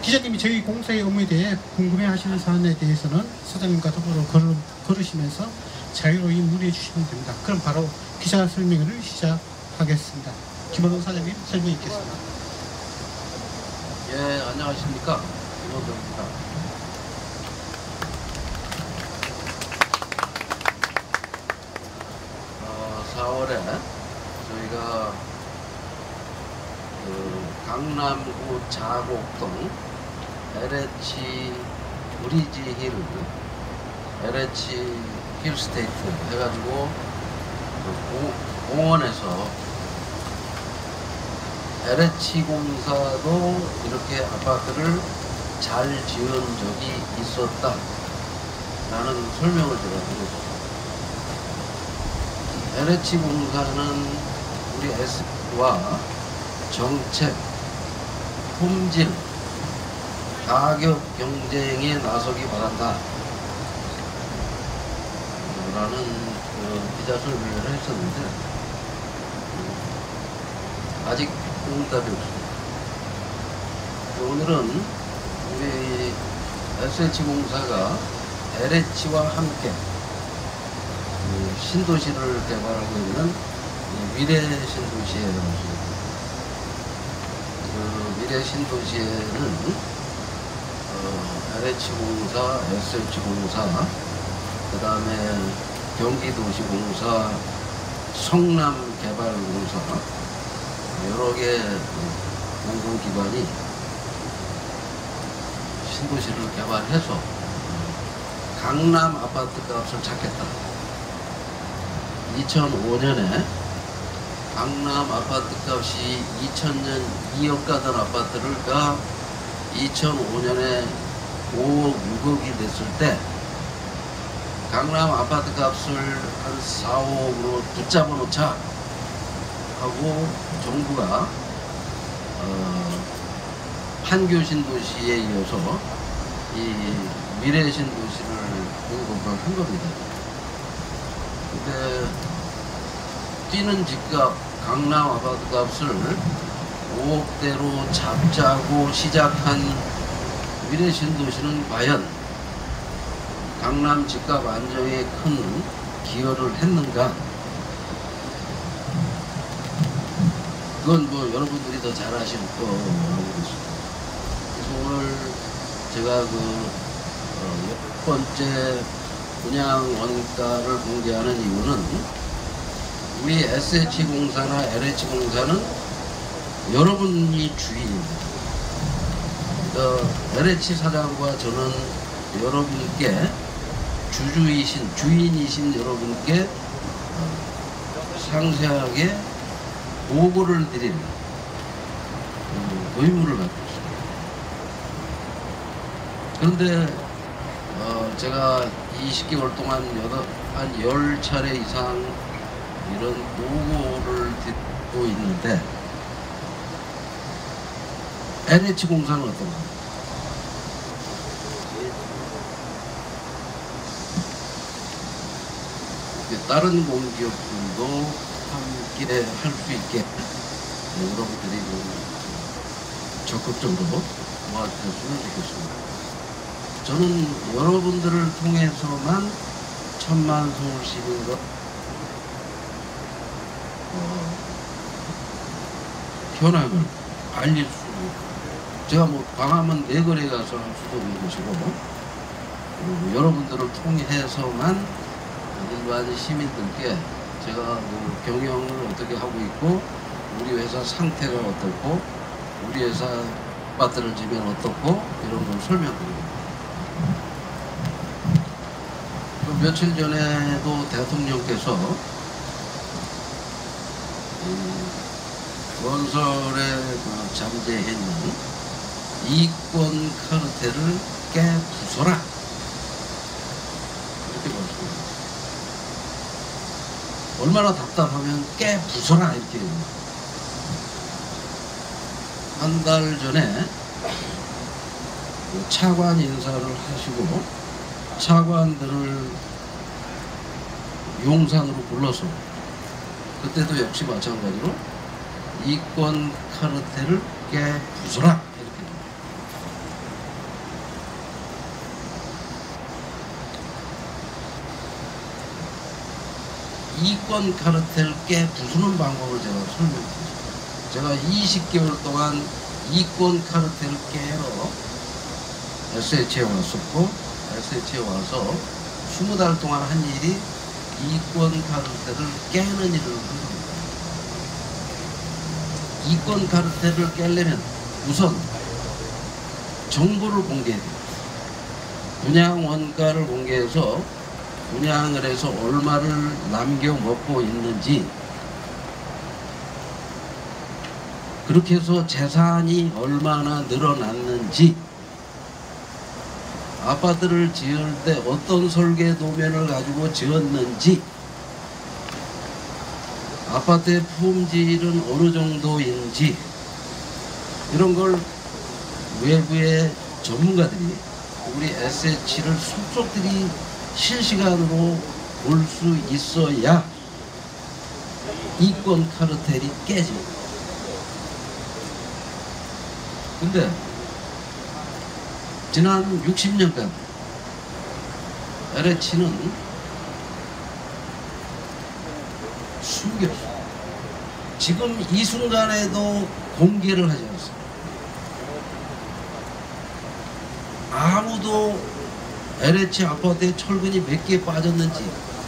기자님이 저희 공사의 업무에 대해 궁금해하시는 사안에 대해서는 사장님과 더불어 걸으시면서 자유로이 문의해 주시면 됩니다. 그럼 바로 기자 설명회를 시작하겠습니다. 김원호 사장님 설명해 있겠습니다. 예, 안녕하십니까. 김원호입니다. 4월에 저희가 강남구 자곡동 LH 브리지 힐, LH 힐스테이트 해가지고 공원에서 LH 공사도 이렇게 아파트를 잘 지은 적이 있었다 라는 설명을 제가 드렸습니다. LH 공사는 우리 S와 정책, 품질, 가격 경쟁에 나서기 바란다 라는 기자 설명을 했었는데 아직 응답이 없습니다. 오늘은 우리 SH공사가 LH와 함께 신도시를 개발하고 있는 미래 신도시에 미래 신도시에는 LH공사, SH공사, 그 다음에 경기도시공사, 성남개발공사 여러 개 공공기관이 신도시를 개발해서 강남 아파트 값을 잡겠다. 2005년에 강남 아파트 값이 2000년 2억 가던 아파트가 2005년에 5억, 6억이 됐을 때 강남 아파트 값을 한 4, 5억으로 붙잡아 놓자 하고 정부가 판교 신도시에 이어서 이 미래 신도시를 공급을 한 겁니다. 근데 뛰는 집값 강남 아파트 값을 5억대로 잡자고 시작한 미래 신도시는 과연 강남 집값 안정에 큰 기여를 했는가? 그건 뭐 여러분들이 더 잘 아실 거라고 있습니다. 그래서 오늘 제가 몇 번째 분양 원가를 공개하는 이유는 우리 SH공사나 LH공사는 여러분이 주인입니다. LH 사장과 저는 여러분께 주인이신 여러분께 상세하게 보고를 드릴 의무를 갖고 있습니다. 그런데 제가 20개월 동안 한 10차례 이상 이런 보고를 듣고 있는데 LH공사는 어떤가? 다른 공기업들도 함께 할 수 있게 여러분들이 적극적으로 도와주셨으면 좋겠습니다. 저는 여러분들을 통해서만 천만 서울 시민과 현황을 알릴 수 있고, 제가 뭐 광화문 내거리에 가서 할 수도 있는 것이고, 여러분들을 통해서만 일반 시민들께 제가 뭐 경영을 어떻게 하고 있고, 우리 회사 상태가 어떻고, 우리 회사 아파트를 지면 어떻고, 이런 걸 설명드립니다. 며칠 전에도 대통령께서 건설에 잠재해 있는 이권 카르텔을 깨부숴라 이렇게 말씀합니다. 얼마나 답답하면 깨부숴라 이렇게 한 달 전에 차관 인사를 하시고 차관들을 용산으로 불러서 그때도 역시 마찬가지로 이권 카르텔을 깨부숴라 이렇게 이권 카르텔 깨 부수는 방법을 제가 설명드렸습니다. 제가 20개월 동안 이권 카르텔 깨러 SH에 왔었고, SH에 와서 20달 동안 한 일이 이권 카르텔을 깨는 일을 한 겁니다. 이권 카르텔을 깨려면 우선 정보를 공개해야 됩니다. 분양 원가를 공개해서 분양을 해서 얼마를 남겨 먹고 있는지, 그렇게 해서 재산이 얼마나 늘어났는지, 아파트를 지을 때 어떤 설계 도면을 가지고 지었는지, 아파트의 품질은 어느 정도인지, 이런 걸 외부의 전문가들이, 우리 SH를 속속들이 실시간으로 볼 수 있어야 이권 카르텔이 깨지. 근데 지난 60년간 LH는 숨겼어요. 지금 이 순간에도 공개를 하지 않습니다. 아무도 LH 아파트에 철근이 몇 개 빠졌는지,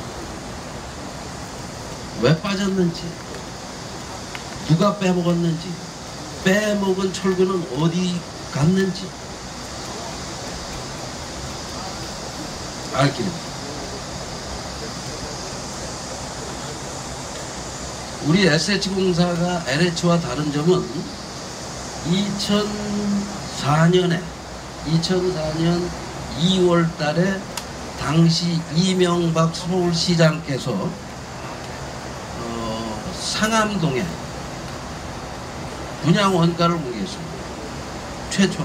왜 빠졌는지, 누가 빼먹었는지, 빼먹은 철근은 어디 갔는지 알 길입니다. 우리 SH공사가 LH와 다른 점은 2004년 2월 달에 당시 이명박 서울시장께서 상암동에 분양 원가를 공개했습니다. 최초로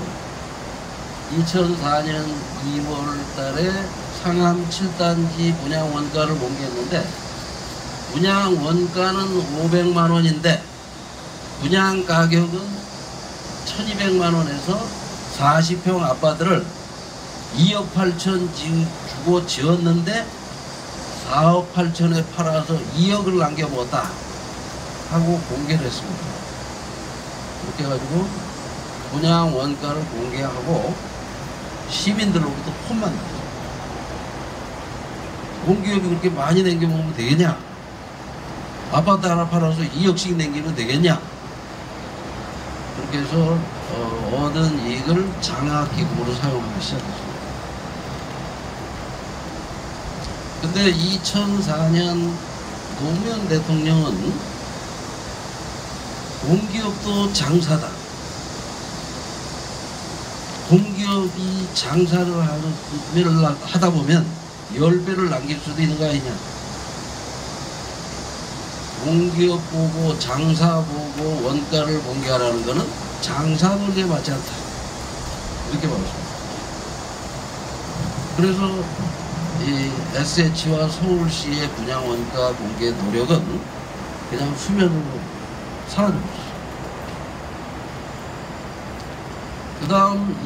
2004년 2월 달에 상암 7단지 분양 원가를 공개했는데, 분양 원가는 500만 원인데 분양 가격은 1200만 원에서 40평 아파트를 2억 8천 주고 지었는데 4억 8천에 팔아서 2억을 남겨 먹었다 하고 공개를 했습니다. 그렇게 해가지고 분양 원가를 공개하고 시민들로부터 혼만 났어요. 공기업이 그렇게 많이 남겨먹으면 되겠냐? 아파트 하나 팔아서 2억씩 남기면 되겠냐? 그렇게 해서 얻은 이익을 장학기금으로 사용하기 시작했습니다. 근데 2004년 노무현 대통령은 공기업도 장사다, 공기업이 장사를 하다 보면 10배를 남길 수도 있는 거 아니냐, 공기업 보고 장사 보고 원가를 공개하라는 것은 장사 논리에 맞지 않다, 이렇게 말했습니다. 그래서 이 SH와 서울시의 분양 원가 공개 노력은 그냥 수면으로 사라져버렸어요. 그 다음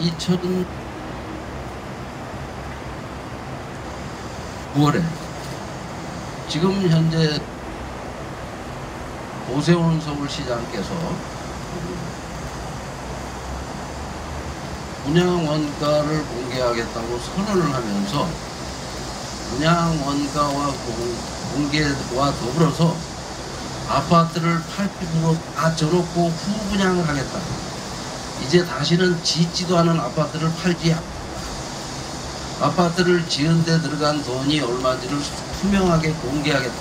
2009월에 지금 현재 오세훈 서울시장께서 분양 원가를 공개하겠다고 선언을 하면서 분양 원가와 공개와 더불어서 아파트를 80% 다 져놓고 후분양을 하겠다. 이제 다시는 짓지도 않은 아파트를 팔지 않고 아파트를 지은 데 들어간 돈이 얼마인지를 투명하게 공개하겠다.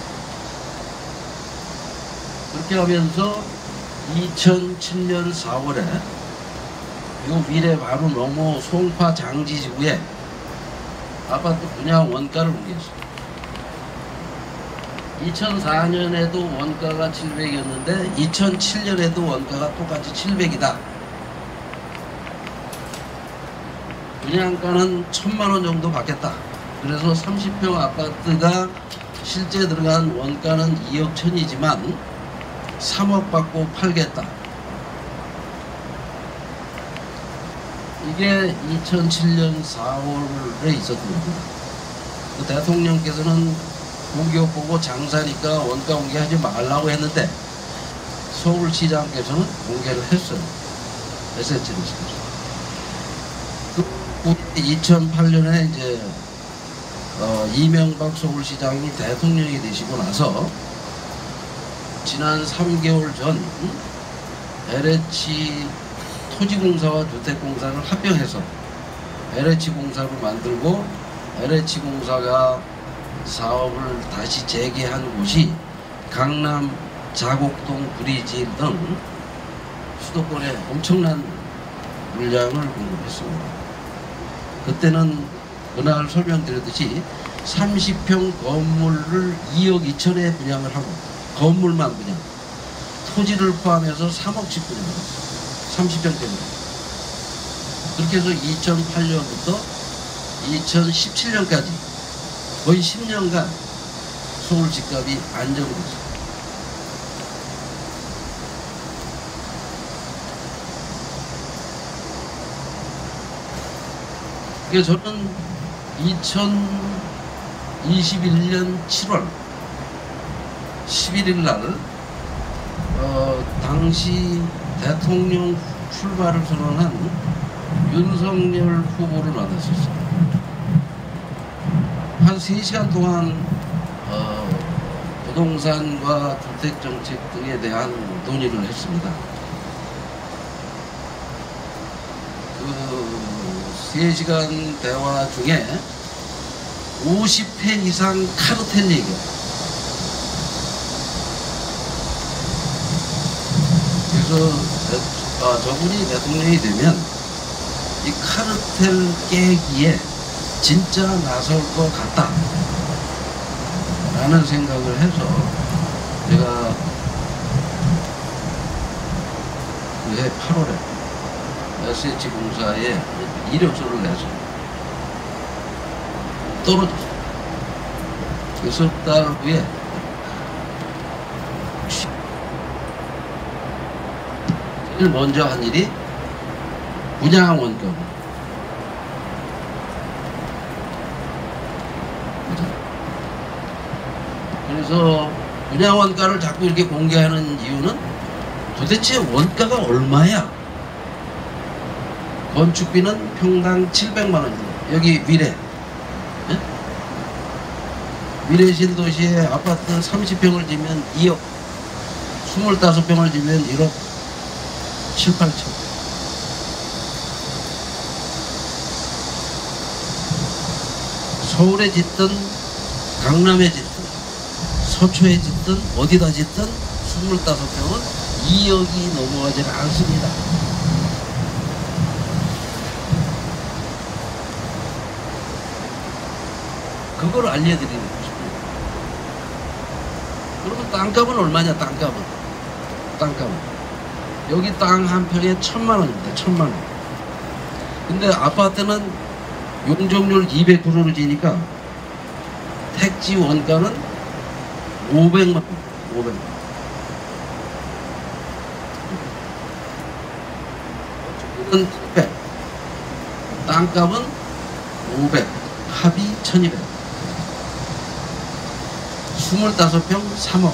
그렇게 하면서 2007년 4월에 요 미래 바로 너머 송파 장지지구에 아파트 분양 원가를 공개했습니다. 2004년에도 원가가 700이었는데 2007년에도 원가가 똑같이 700이다. 분양가는 1000만 원 정도 받겠다. 그래서 30평 아파트가 실제 들어간 원가는 2억 1000이지만 3억 받고 팔겠다. 이게 2007년 4월에 있었던 겁니다. 그 대통령께서는 공기업 보고 장사니까 원가 공개하지 말라고 했는데 서울시장께서는 공개를 했어요. SH를 시켰어요. 2008년에 이제 이명박 서울시장이 대통령이 되시고 나서 지난 3개월 전 LH 토지공사와 주택공사를 합병해서 LH공사를 만들고 LH공사가 사업을 다시 재개한 곳이 강남 자곡동 구리지 등 수도권에 엄청난 물량을 공급했습니다. 그때는 그날 설명드렸듯이 30평 건물을 2억 2천에 분양을 하고 건물만 분양, 토지를 포함해서 3억씩 분양을 했어요. 30평대로. 그렇게 해서 2008년부터 2017년까지 거의 10년간 서울 집값이 안정됐어요. 그래서 저는 2021년 7월 11일 날 당시 대통령 출마를 선언한 윤석열 후보를 만났었어요. 한 3시간 동안 부동산과 주택정책 등에 대한 논의를 했습니다. 그 3시간 대화 중에 50회 이상 카르텔 얘기예요. 그래서 저분이 대통령이 되면 이 카르텔 깨기에 진짜 나설 것 같다 라는 생각을 해서 제가 그해 8월에 SH공사에 이력서를 내서 떨어졌어요. 그래서 달 후에 제일 먼저 한 일이 분양 원가. 그래서 분양 원가를 자꾸 이렇게 공개하는 이유는 도대체 원가가 얼마야? 건축비는 평당 700만 원입니다. 여기 위례. 예? 위례 신도시에 아파트 30평을 지면 2억, 25평을 지면 1억 7, 8천. 서울에 짓든 강남에 짓든 서초에 짓든 어디다 짓든 25평은 2억이 넘어가지 않습니다. 그걸 알려드리고 싶어요. 그러면 땅값은 얼마냐? 땅값은 여기 땅 한 평에 1,000만 원입니다. 1,000만 원. 근데 아파트는 용적률 200%로 지니까 택지 원가는 500만 원. 500만 원. 건축비는 100. 땅값은 500. 합이 1200. 25평 3억.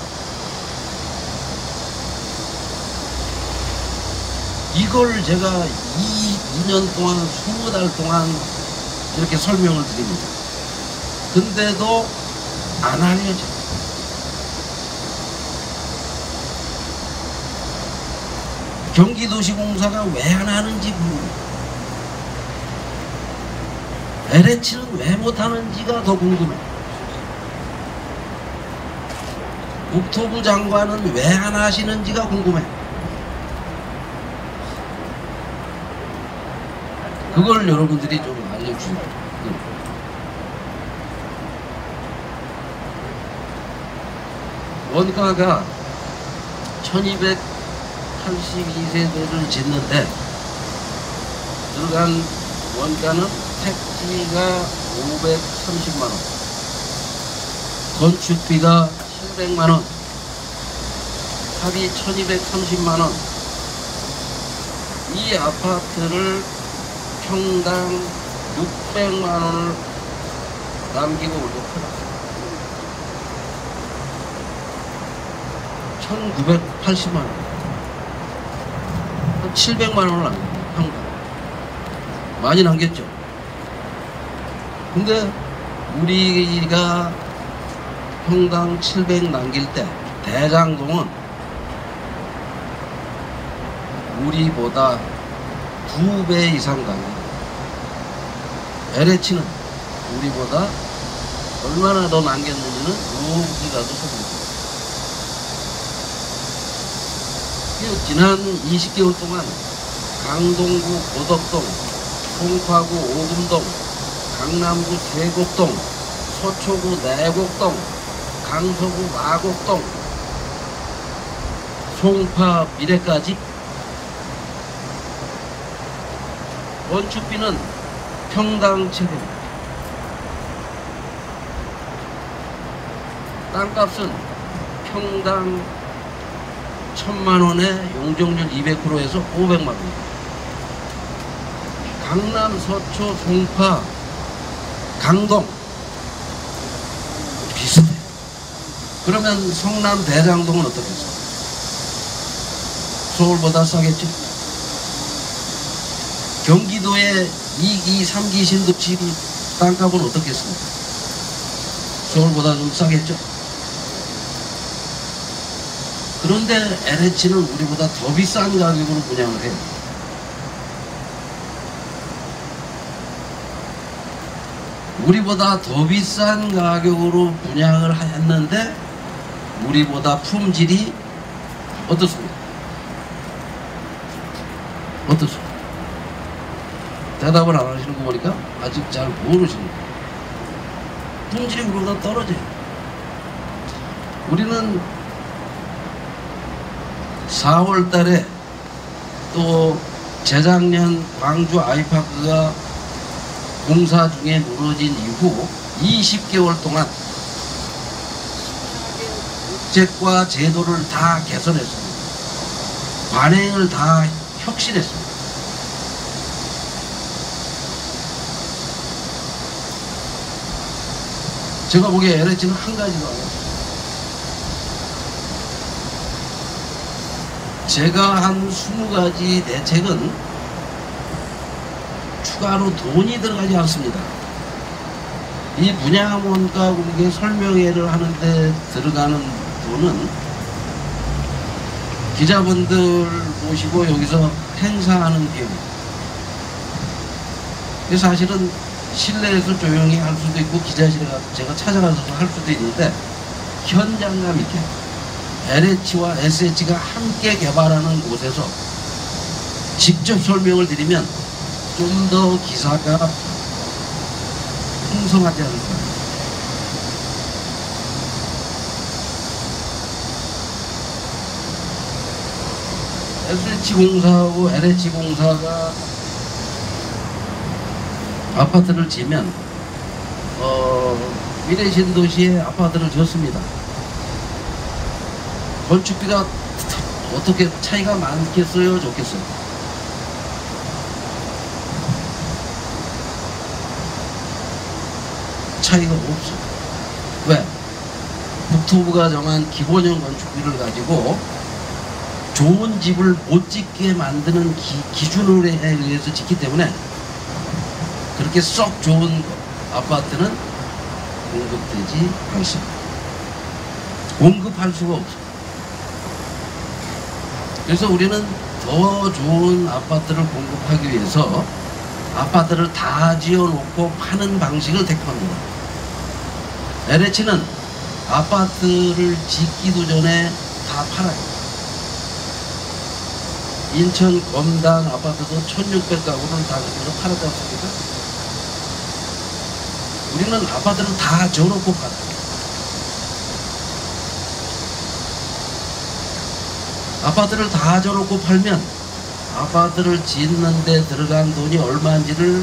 이걸 제가 2년 동안 20달 동안 이렇게 설명을 드립니다. 근데도 안 알려져요. 경기도시공사가 왜 안 하는지 궁금해요. LH는 왜 못하는지가 더 궁금해요. 국토부 장관은 왜 안 하시는지가 궁금해요. 그걸 여러분들이 좀 알려주세요. 원가가 1282세대를 짓는데 들어간 원가는 택지가 530만원, 건축비가 700만원, 합이 1230만원. 이 아파트를 평당 600만원을 남기고 올려 팔았어요. 1980만 원. 한 700만 원을 남겼다. 평당. 많이 남겼죠. 근데 우리가 평당 700 남길 때 대장동은 우리보다 2배 이상 남깁니다. LH는 우리보다 얼마나 더 남겼는지는 여기 가서 보입니다. 지난 20개월 동안 강동구 고덕동, 송파구 오금동, 강남구 세곡동, 서초구 내곡동, 강서구 마곡동, 송파 미래까지 건축비는 평당 700만 원. 땅값은 평당 1000만 원에 용적률 200%에서 500만 원. 강남, 서초, 송파, 강동 비슷해. 그러면 성남 대장동은 어떻겠어? 서울보다 싸겠죠? 경기도의 2기, 3기 신도시 땅값은 어떻겠습니까? 서울보다 좀 싸겠죠? 그런데 LH는 우리보다 더 비싼 가격으로 분양을 해요. 우리보다 더 비싼 가격으로 분양을 했는데 우리보다 품질이 어떻습니까? 어떻습니까? 대답을 안 하시는 거 보니까 아직 잘 모르시는 거예요. 품질이 우리보다 떨어져요. 우리는 4월 달에 또 재작년 광주 아이파크가 공사 중에 무너진 이후 20개월 동안 정책과 제도를 다 개선했습니다. 관행을 다 혁신했습니다. 제가 보기에 LH는 한 가지도 안 했어요. 제가 한 20가지 대책은 추가로 돈이 들어가지 않습니다. 이 분양원가 공개 설명회를 하는데 들어가는 돈은 기자분들 모시고 여기서 행사하는 비용입니다. 사실은 실내에서 조용히 할 수도 있고 기자실에 가서 제가 찾아가서 할 수도 있는데 현장감 있게 LH와 SH가 함께 개발하는 곳에서 직접 설명을 드리면 좀 더 기사가 풍성하지 않을까. SH공사하고 LH공사가 아파트를 지으면 미래신도시에 아파트를 지었습니다. 건축비가 어떻게 차이가 많겠어요? 좋겠어요? 차이가 없어. 왜? 국토부가 정한 기본형 건축비를 가지고 좋은 집을 못 짓게 만드는 기준에 의해서 짓기 때문에 그렇게 썩 좋은 아파트는 공급되지 않습니다. 공급할 수가 없어. 그래서 우리는 더 좋은 아파트를 공급하기 위해서 아파트를 다 지어놓고 파는 방식을 택합니다. LH는 아파트를 짓기도 전에 다 팔아요. 인천 검단 아파트도 1600가구는 다 그렇게 팔았지 않습니까? 우리는 아파트를 다 지어놓고 팔아요. 아파트를 다 지어놓고 팔면 아파트를 짓는데 들어간 돈이 얼마인지를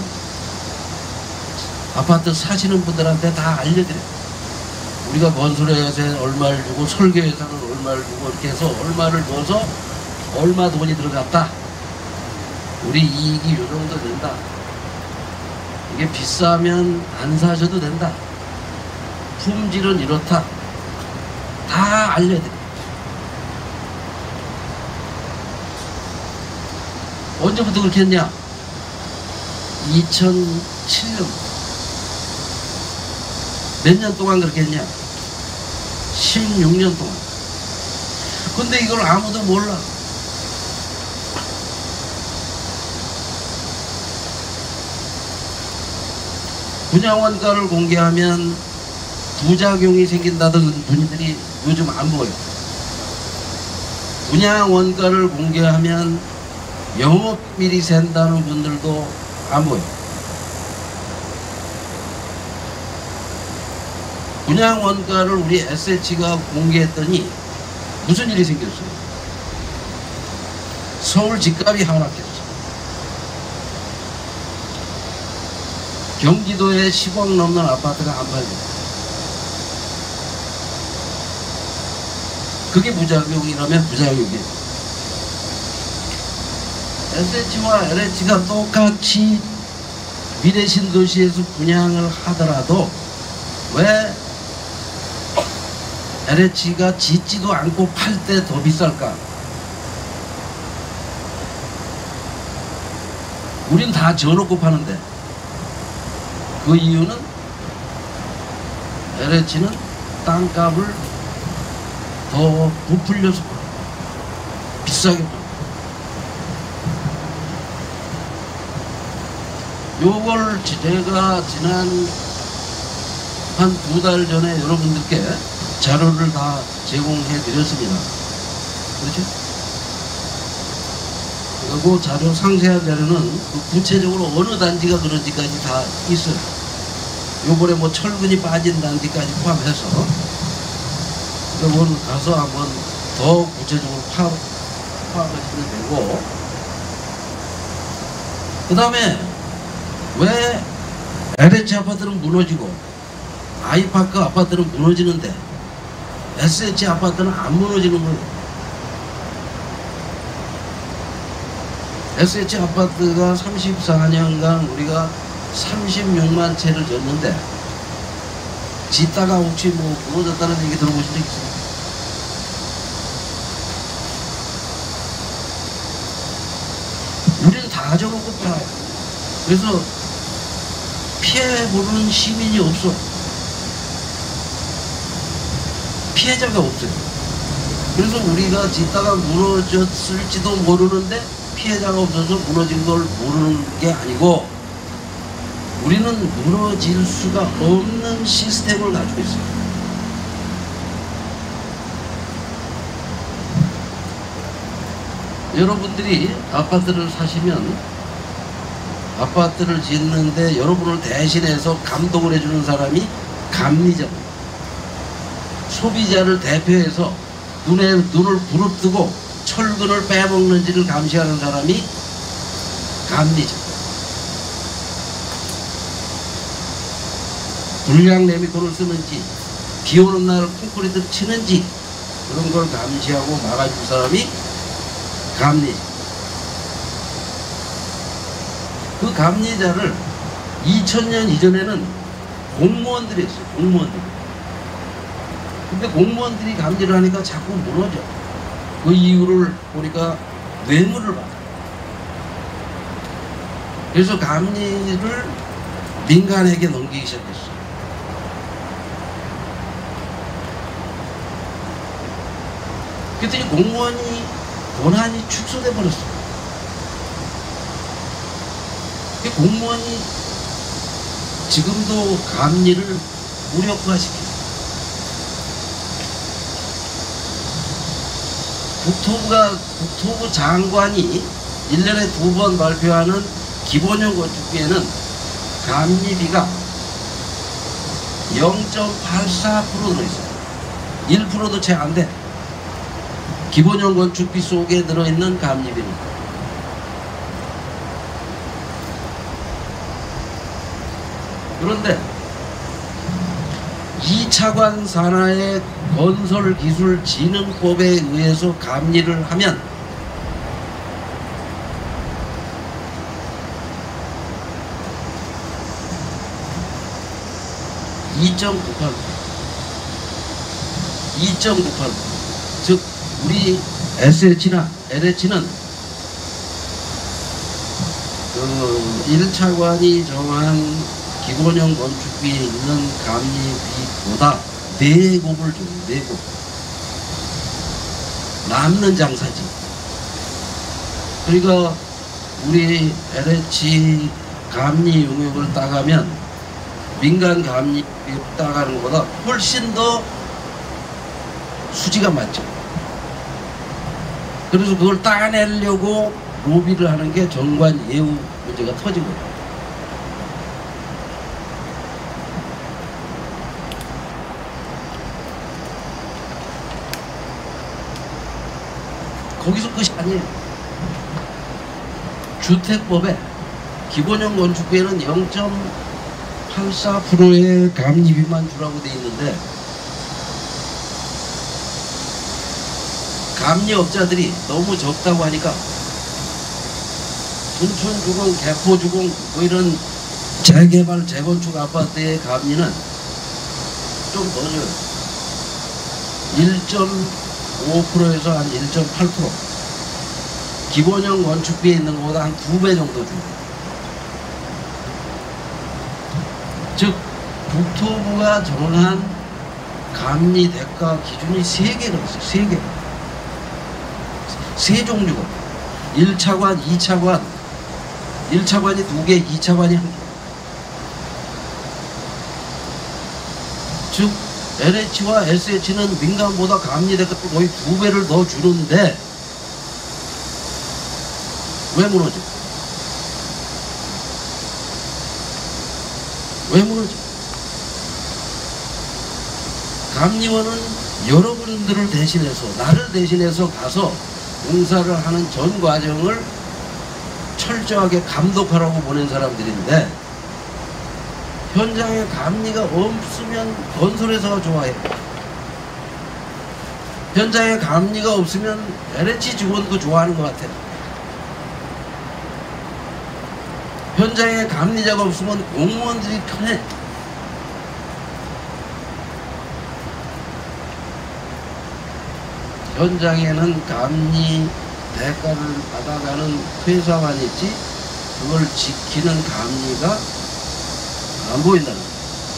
아파트 사시는 분들한테 다 알려드려요. 우리가 건설회사에 얼마를 주고 설계회사는 얼마를 주고 이렇게 해서 얼마를 줘서 얼마 돈이 들어갔다. 우리 이익이 요 정도 된다. 이게 비싸면 안 사셔도 된다. 품질은 이렇다. 다 알려드려요. 언제부터 그렇게 했냐? 2007년. 몇 년 동안 그렇게 했냐? 16년 동안. 근데 이걸 아무도 몰라. 분양원가를 공개하면 부작용이 생긴다던 분들이 요즘 안 보여요. 분양원가를 공개하면 영업비밀이 샌다는 분들도 안 보여요. 분양원가를 우리 SH가 공개했더니 무슨 일이 생겼어요? 서울 집값이 하락했어. 경기도에 10억 넘는 아파트가 안 팔려. 그게 부작용이라면 부작용이에요. SH와 LH가 똑같이 미래신도시에서 분양을 하더라도 왜 LH가 짓지도 않고 팔 때 더 비쌀까? 우린 다 져놓고 파는데 그 이유는 LH는 땅값을 더 부풀려서 비싸게 팔아요. 요걸 제가 지난 한 2달 전에 여러분들께 자료를 다 제공해 드렸습니다. 그렇죠? 그 자료, 상세한 자료는 구체적으로 어느 단지가 그런지까지 다 있어요. 요번에 뭐 철근이 빠진 단지까지 포함해서 요번 가서 한번 더 구체적으로 파악하시면 되고, 그 다음에 왜 LH 아파트는 무너지고 아이파크 아파트는 무너지는데 SH 아파트는 안 무너지는 거예요. SH 아파트가 34년간 우리가 36만 채를 졌는데 짓다가 혹시 뭐 무너졌다는 얘기 들어보신 적 있어요? 우리는 다 져놓고 팔아요. 그래서 피해보는 시민이 없어. 피해자가 없어요. 그래서 우리가 짓다가 무너졌을지도 모르는데 피해자가 없어서 무너진 걸 모르는 게 아니고, 우리는 무너질 수가 없는 시스템을 가지고 있어요. 여러분들이 아파트를 사시면 아파트를 짓는데 여러분을 대신해서 감독을 해주는 사람이 감리자입니다. 소비자를 대표해서 눈을 부릅뜨고 철근을 빼먹는지를 감시하는 사람이 감리자. 불량 레미콘을 쓰는지, 비 오는 날 콘크리트를 치는지, 그런 걸 감시하고 막아줄 사람이 감리자. 그 감리자를 2000년 이전에는 공무원들이 했어요. 공무원들. 근데 공무원들이 감리를 하니까 자꾸 무너져. 그 이유를 보니까 뇌물을 받아요. 그래서 감리를 민간에게 넘기기 시작했어요. 그랬더니 공무원이 권한이 축소돼 버렸어요. 공무원이 지금도 감리를 무력화시켜요. 국토부 장관이 1년에 2번 발표하는 기본형 건축비에는 감리비가 0.84% 들어있어요. 1%도 채 안 돼. 기본형 건축비 속에 들어있는 감리비는. 그런데 2차관 산하의 건설기술진흥법에 의해서 감리를 하면 즉 우리 SH나 LH는 그 1차관이 정한 기본형 건축비에 있는 감리비보다 4곡을 줘요. 4곡. 남는 장사지. 그러니까 우리 LH 감리 용역을 따가면 민간 감리 따가는 것보다 훨씬 더 수지가 많죠. 그래서 그걸 따내려고 로비를 하는 게 정관 예우 문제가 터진 거예요. 거기서 끝이 아니에요. 주택법에 기본형 건축비에는 0.84%의 감리비만 주라고 돼 있는데 감리업자들이 너무 적다고 하니까 둔촌주공, 개포주공 뭐 이런 재개발, 재건축 아파트의 감리는 좀 더 줘요. 1.5%에서 한 1.8%. 기본형 건축비에 있는 것보다 한 2배 정도 줍니다. 즉 국토부가 정한 감리 대가 기준이 3개가 있어요. 3개. 3종류가. 1차관, 2차관. 1차관이 2개, 2차관이 1개. 즉 LH와 SH는 민간보다 감리 대가를 거의 2배를 더 주는데 왜 무너져? 왜 무너져? 감리원은 여러분들을 대신해서, 나를 대신해서 가서 공사를 하는 전 과정을 철저하게 감독하라고 보낸 사람들인데 현장에 감리가 없으면 건설회사가 좋아해. 현장에 감리가 없으면 LH 직원도 좋아하는 것 같아. 현장에 감리자가 없으면 공무원들이 편해. 현장에는 감리 대가를 받아가는 회사만 있지 그걸 지키는 감리가 안 보인다는 거예요.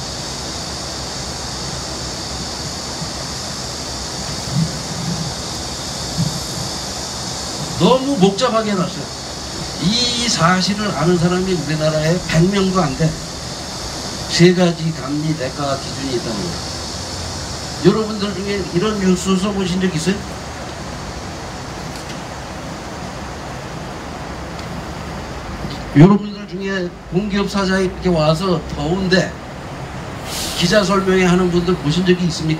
너무 복잡하게 해놨어요. 이 사실을 아는 사람이 우리나라에 100명도 안 돼. 3가지 감리 대가 기준이 있다는 거예요. 여러분들 중에 이런 뉴스 써보신 적 있어요? 여러분들 중에 공기업 사장이 이렇게 와서 더운데 기자 설명회 하는 분들 보신 적이 있습니까?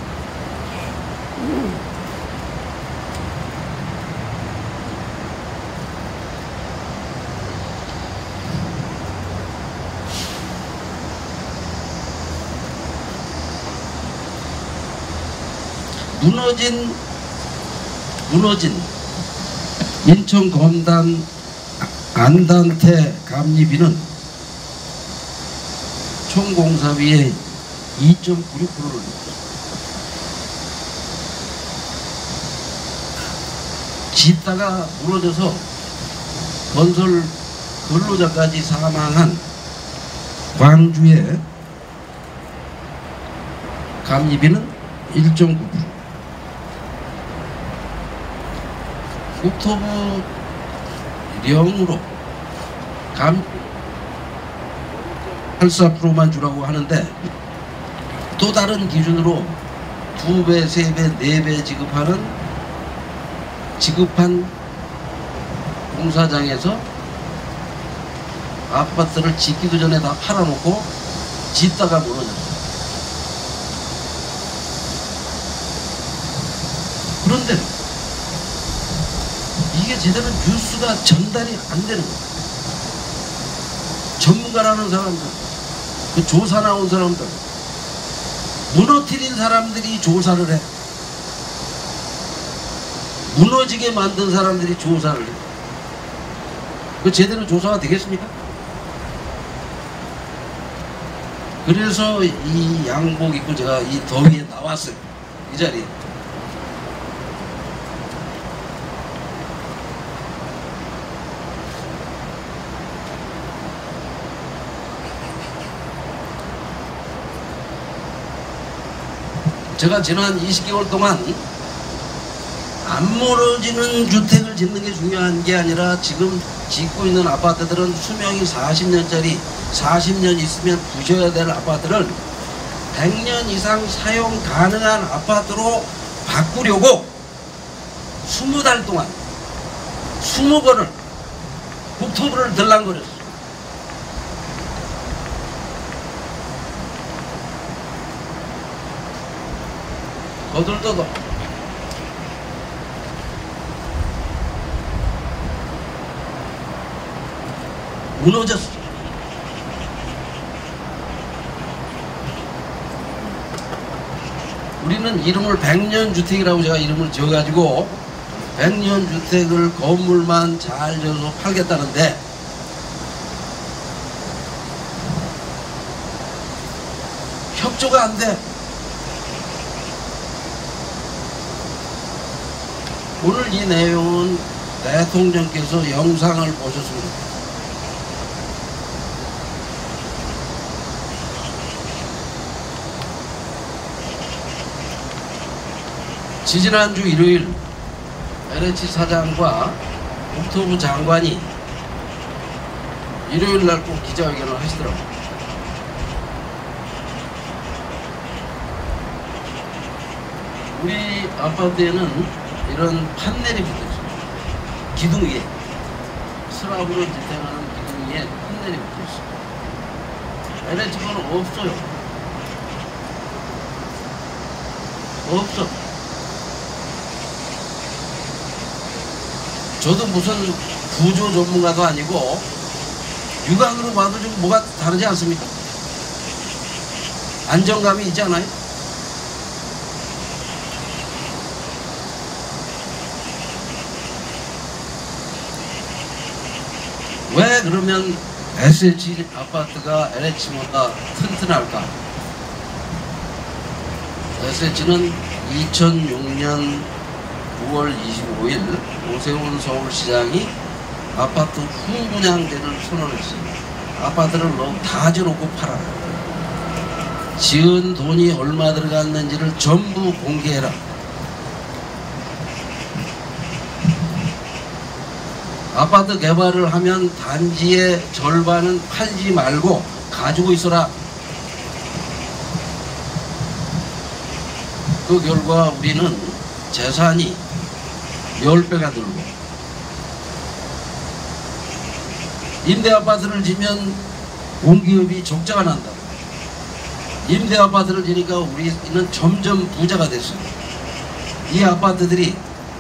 무너진 인천 검단 안단태 감리비는 총 공사비의 2.96%를 짓다가 무너져서 건설 근로자까지 사망한 광주의 감리비는 1.9%. 국토부 령으로 84%만 주라고 하는데 또 다른 기준으로 2배, 3배, 4배 지급한 공사장에서 아파트를 짓기도 전에 다 팔아놓고 짓다가 무너졌어요. 그런데 이게 제대로 뉴스가 전달이 안 되는 거예요. 전문가라는 사람들, 그 조사 나온 사람들, 무너뜨린 사람들이 조사를 해. 무너지게 만든 사람들이 조사를 해. 그 제대로 조사가 되겠습니까? 그래서 이 양복 입고 제가 이 더위에 나왔어요. 이 자리에. 제가 지난 20개월 동안 안 무너지는 주택을 짓는 게 중요한 게 아니라 지금 짓고 있는 아파트들은 수명이 40년짜리 40년 있으면 부셔야 될 아파트를 100년 이상 사용 가능한 아파트로 바꾸려고 20달 동안 20번을 국토부를 들락거렸어요. 거들떠도 무너졌어. 우리는 이름을 100년 주택이라고 제가 이름을 지어가지고 100년 주택을 건물만 잘 지어서 팔겠다는데 협조가 안 돼. 오늘 이 내용은 대통령께서 영상을 보셨습니다. 지지난주 일요일 LH 사장과 국토부 장관이 일요일 날 꼭 기자회견을 하시더라고요. 우리 아파트에는 이런 판넬이 붙어 있습니다. 기둥 위에 슬라브로 지탱하는 기둥 위에 판넬이 붙어 있습니다. LH는 없어요. 없어. 저도 무슨 구조 전문가도 아니고 육안으로 봐도 좀 뭐가 다르지 않습니까? 안정감이 있지 않아요? 왜 그러면 SH 아파트가 LH보다 튼튼할까? SH는 2006년 9월 25일 오세훈 서울시장이 아파트 후분양제를 선언했습니다. 아파트를 다 지어놓고 팔아라. 지은 돈이 얼마 들어갔는지를 전부 공개해라. 아파트 개발을 하면 단지의 절반은 팔지 말고 가지고 있어라. 그 결과 우리는 재산이 10배가 늘고 임대아파트를 지면 공기업이 적자가 난다. 임대아파트를 지니까 우리는 점점 부자가 됐어요. 이 아파트들이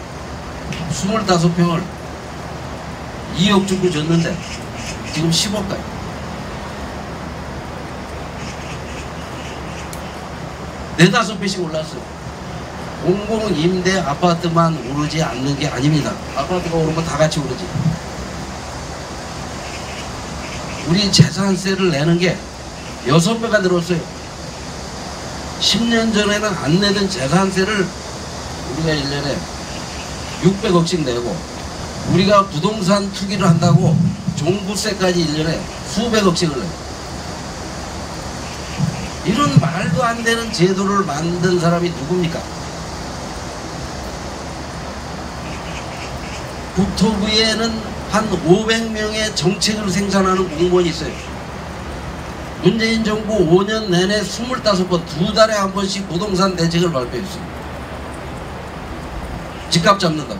25평을 2억 주고 줬는데 지금 10억까지. 네다섯 배씩 올랐어요. 공공임대 아파트만 오르지 않는 게 아닙니다. 아파트가 오르면 다 같이 오르지. 우리 재산세를 내는 게 6배가 늘었어요. 10년 전에는 안 내던 재산세를 우리가 1년에 600억씩 내고, 우리가 부동산 투기를 한다고 종부세까지 1년에 수백억씩을 내요. 이런 말도 안 되는 제도를 만든 사람이 누굽니까? 국토부에는 한 500명의 정책을 생산하는 공무원이 있어요. 문재인 정부 5년 내내 25번, 2달에 한 번씩 부동산 대책을 발표했어요. 집값 잡는다고.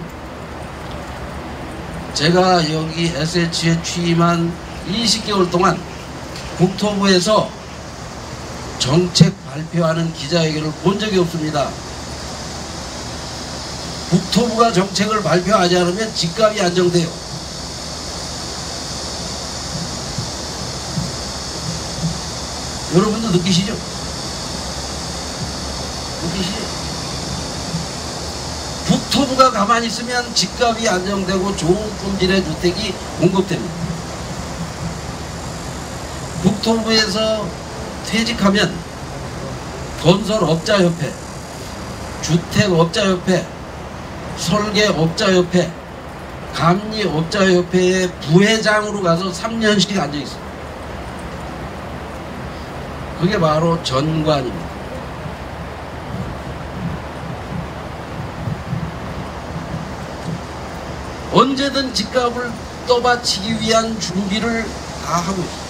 제가 여기 SH에 취임한 20개월 동안 국토부에서 정책 발표하는 기자회견을 본 적이 없습니다. 국토부가 정책을 발표하지 않으면 집값이 안정돼요. 여러분도 느끼시죠? 느끼시죠? 국토부가 가만히 있으면 집값이 안정되고 좋은 품질의 주택이 공급됩니다. 국토부에서 퇴직하면 건설업자협회, 주택업자협회, 설계업자협회, 감리업자협회의 부회장으로 가서 3년씩 앉아있어요. 그게 바로 전관입니다. 언제든 집값을 떠받치기 위한 준비를 다 하고 있습니다.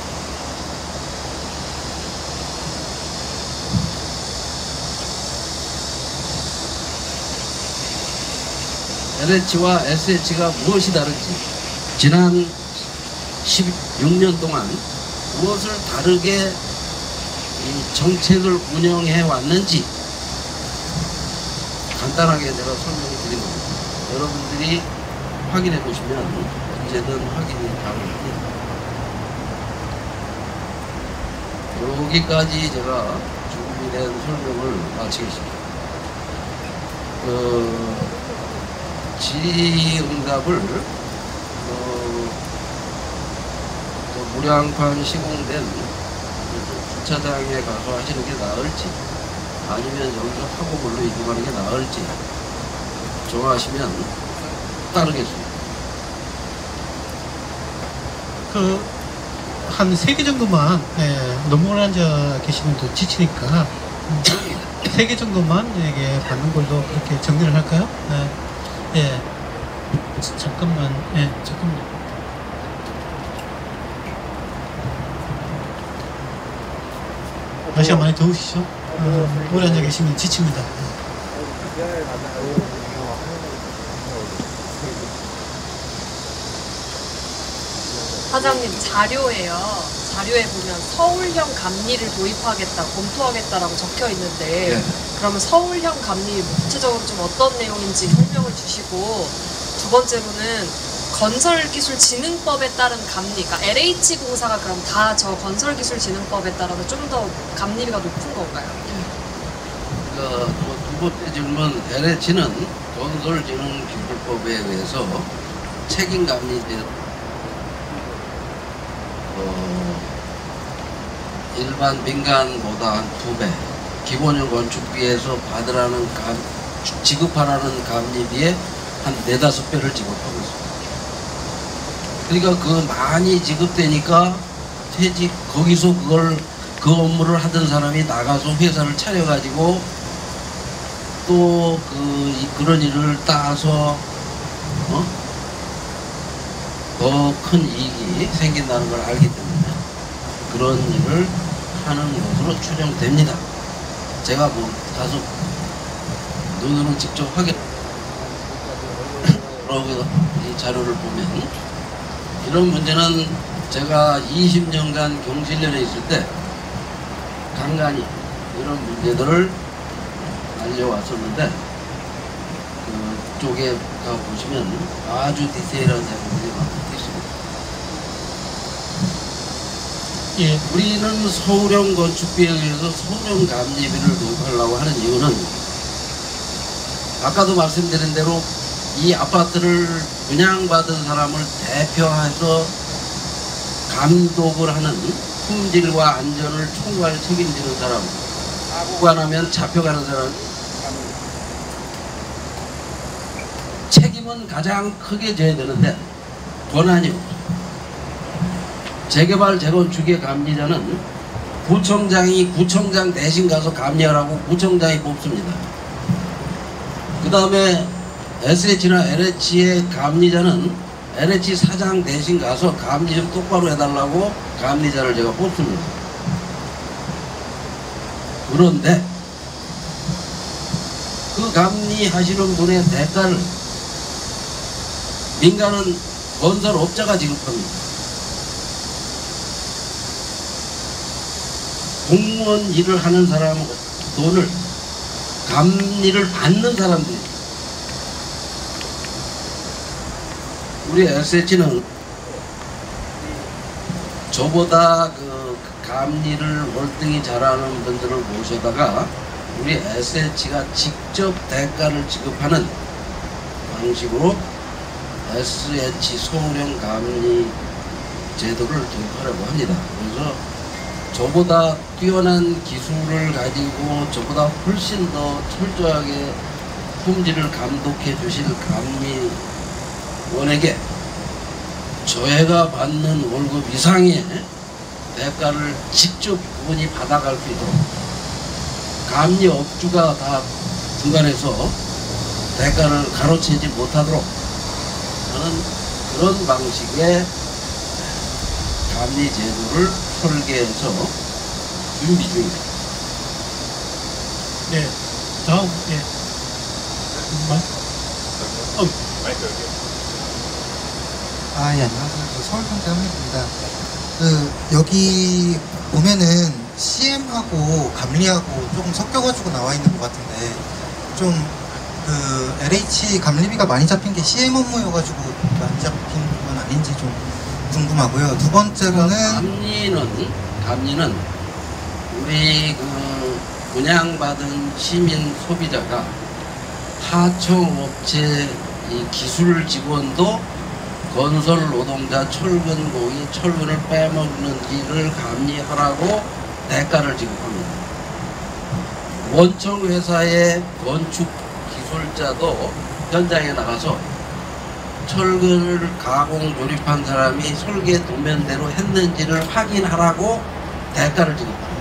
LH와 SH가 무엇이 다른지, 지난 16년 동안 무엇을 다르게 이 정책을 운영해 왔는지 간단하게 제가 설명을 드린 겁니다. 여러분들이 확인해 보시면 언제든 확인이 가능합니다. 여기까지 제가 준비된 설명을 마치겠습니다. 질의응답을 무량판 시공된 주차장에 가서 하시는 게 나을지, 아니면 여기서 학원물로 이동하는 게 나을지 정하시면 따르겠습니다. 한 3개 정도만, 너무 오래 앉아 계시면 또 지치니까 3개 정도만 이게 받는 걸로 그렇게 정리를 할까요? 잠깐만, 잠깐만. 날씨가 많이 더우시죠? 오래 앉아 계시면 지칩니다. 사장님, 자료예요. 자료에 보면 서울형 감리를 도입하겠다, 검토하겠다라고 적혀 있는데, 네. 그러면 서울형 감리 구체적으로 좀 어떤 내용인지 설명을 주시고, 두 번째로는 건설기술진흥법에 따른 감리, 그러니까 LH공사가 그럼 다 저 건설기술진흥법에 따라서 좀 더 감리비가 높은 건가요? 두 번째 질문, LH는 건설진흥기술법에 의해서 책임감리제 일반 민간보다 한 2배, 기본형 건축비에서 받으라는 지급하라는 감리비에 한 4~5배를 지급하고 있습니다. 그러니까 그 많이 지급되니까 거기서 그 업무를 하던 사람이 나가서 회사를 차려가지고 또 그런 일을 따서 더 큰 이익이 생긴다는 걸 알기 때문에 그런 일을 하는 것으로 추정됩니다. 제가 가서 눈으로 직접 확인 이 자료를 보면 이런 문제는 제가 20년간 경실련에 있을 때 간간히 이런 문제들을 알려왔었는데, 그쪽에 가보시면 아주 디테일한 내용들이 많습니다. 우리는 서울형 건축비에 의해서 서울형 감리비를 도입하려고 하는 이유는, 아까도 말씀드린 대로 이 아파트를 분양받은 사람을 대표해서 감독을 하는, 품질과 안전을 총괄 책임지는 사람, 사고가 나면 잡혀가는 사람, 책임은 가장 크게 져야 되는데 권한이 없어요. 재개발 재건축의 감리자는 구청장 대신 가서 감리하라고 구청장이 뽑습니다. 그 다음에 SH나 LH의 감리자는 LH 사장 대신 가서 감리 좀 똑바로 해달라고 감리자를 제가 뽑습니다. 그런데 그 감리하시는 분의 대가를 민간은 건설업자가 지급합니다. 공무원 일을 하는 사람 돈을 감리를 받는 사람들이, 우리 SH는 저보다 그 감리를 월등히 잘하는 분들을 모셔다가 우리 SH가 직접 대가를 지급하는 방식으로 SH 서울형 감리 제도를 도입하려고 합니다. 그래서 저보다 뛰어난 기술을 가지고 저보다 훨씬 더 철저하게 품질을 감독해 주실 감리원에게 저희가 받는 월급 이상의 대가를 직접 그분이 받아갈 수 있도록, 감리업주가 다 중간에서 대가를 가로채지 못하도록 저는 그런 방식의 감리 제도를 설계해서 준비 중입니다. 네, 다음, 예. 예, 안녕하세요. 서울경제 합니다. 여기 보면은 CM하고 감리하고 조금 섞여가지고 나와 있는 것 같은데, 좀 LH 감리비가 많이 잡힌 게 CM 업무여가지고 많이 잡힌 건 아닌지 좀 궁금하고요. 두 번째로는 감리는 우리 분양받은 시민 소비자가 하청업체 이 기술 직원도 건설 노동자 철근공이 철근을 빼먹는 일을 감리하라고 대가를 지급합니다. 원청 회사의 건축 기술자도 현장에 나가서 철근을 가공 조립한 사람이 설계 도면대로 했는지를 확인하라고 대가를 지급합니다.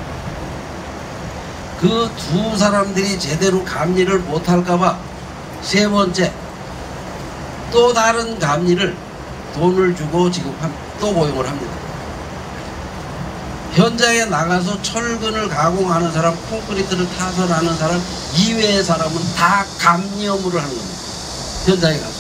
그 두 사람들이 제대로 감리를 못할까봐 세 번째 또 다른 감리를 돈을 주고 또 고용을 합니다. 현장에 나가서 철근을 가공하는 사람, 콘크리트를 타설하는 사람 이외의 사람은 다 감리 업무를 하는 겁니다. 현장에 가서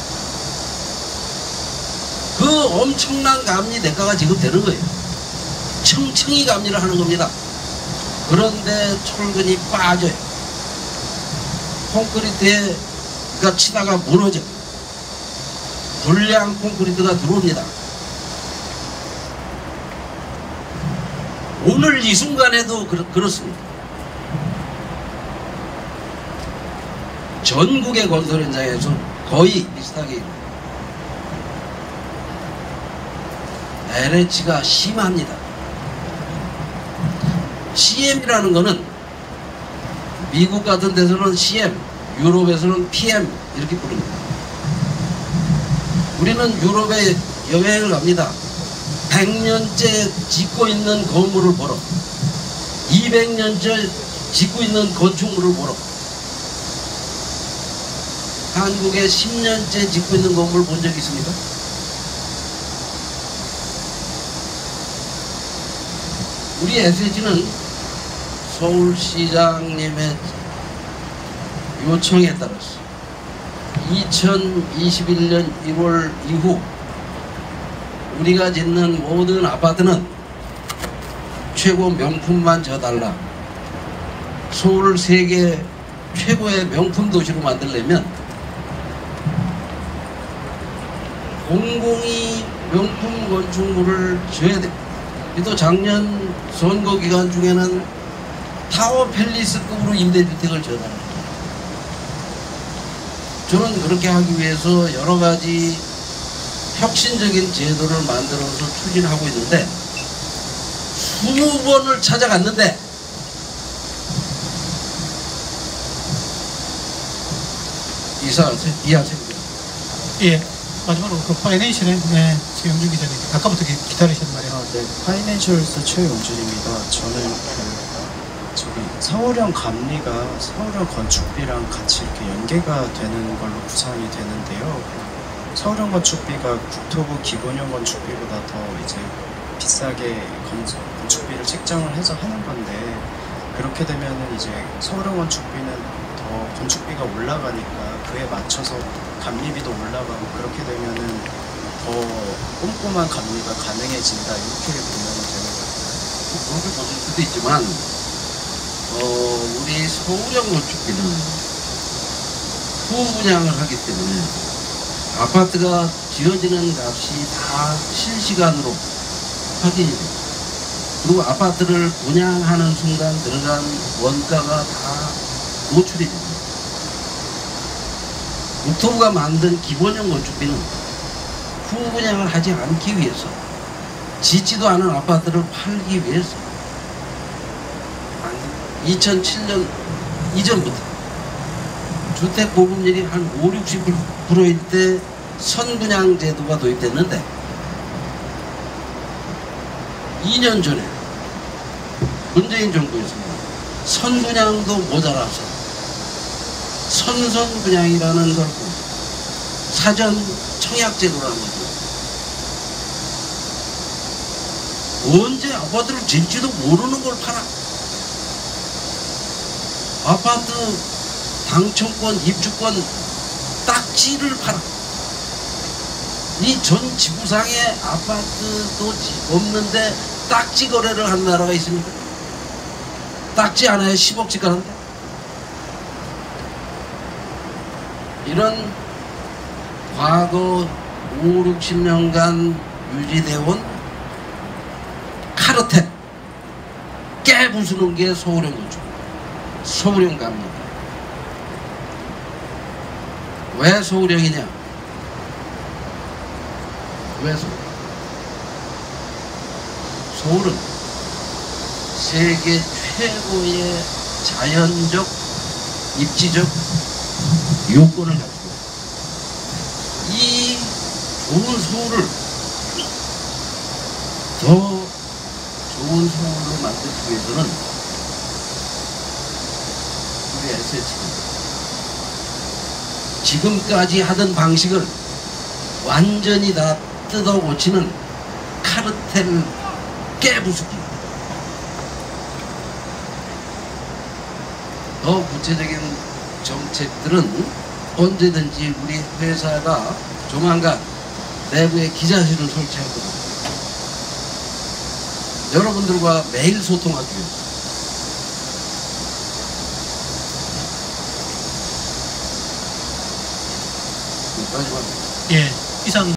그 엄청난 감리 대가가 지급되는 거예요. 청청이 감리를 하는 겁니다. 그런데 철근이 빠져요. 콘크리트가 치다가 무너져. 불량 콘크리트가 들어옵니다. 오늘 이 순간에도 그렇습니다. 전국의 건설 현장에서 거의 비슷하게 LH가 심합니다. CM이라는 거는 미국 같은 데서는 CM, 유럽에서는 PM 이렇게 부릅니다. 우리는 유럽에 여행을 갑니다. 100년째 짓고 있는 건물을 보러, 200년째 짓고 있는 건축물을 보러, 한국에 10년째 짓고 있는 건물 본 적 있습니까? 우리 SH는 서울시장님의 요청에 따라서 2021년 1월 이후 우리가 짓는 모든 아파트는 최고 명품만 져달라. 서울을 세계 최고의 명품 도시로 만들려면 공공이 명품 건축물을 지어야 돼. 또 작년 선거 기간 중에는 타워 팰리스급으로 임대주택을 지어달라. 저는 그렇게 하기 위해서 여러 가지 혁신적인 제도를 만들어서 추진하고 있는데 20번을 찾아갔는데 이하세요. 예, 마지막으로 그 파이낸셜의 최영준 기자님, 아까부터 기다리셨단 말이에요. 네, 파이낸셜스 최용준입니다. 저는 서울형 감리가 서울형 건축비랑 같이 이렇게 연계가 되는 걸로 구상이 되는데요. 서울형 건축비가 국토부 기본형 건축비보다 더 이제 비싸게 건축비를 책정을 해서 하는 건데, 그렇게 되면은 이제 서울형 건축비는 더 건축비가 올라가니까 그에 맞춰서 감리비도 올라가고, 그렇게 되면은 더 꼼꼼한 감리가 가능해진다, 이렇게 보면 되는 것 같아요. 그렇게 보실 수도 있지만 우리 서울형 건축비는 후분양을 하기 때문에 아파트가 지어지는 값이 다 실시간으로 확인이 됩니다. 그리고 아파트를 분양하는 순간 들어간 원가가 다 노출이 됩니다. 국토부가 만든 기본형 건축비는 후분양을 하지 않기 위해서, 짓지도 않은 아파트를 팔기 위해서 2007년 이전부터 주택 보급률이 한 50-60%일 때 선분양 제도가 도입됐는데 2년 전에 문재인 정부에서는 선분양도 모자라서 선선분양이라는 걸 사전 청약제도라는 거죠. 언제 아파트를 질지도 모르는 걸 팔아. 아파트 당첨권, 입주권 딱지를 팔아. 이 전 지구상에 아파트도 없는데 딱지 거래를 하는 나라가 있습니까? 딱지 하나에 10억씩 가는데. 이런 과거 5, 60년간 유지되어 온 카르텔 깨부수는 게 소울형 건축, 소울형 감리. 왜 소울형이냐? 왜 소울은 세계 최고의 자연적 입지적 요건을 가지고 이 좋은 소울을 더 좋은 소울로 만들기 위해서는 우리 SH가 지금까지 하던 방식을 완전히 다 뜯어 고치는 카르텔 깨부수기. 더 구체적인 정책들은 언제든지 우리 회사가 조만간 내부에 기자실을 설치할 겁니다. 여러분들과 매일 소통하기 위해서. 마지막. 예, 이상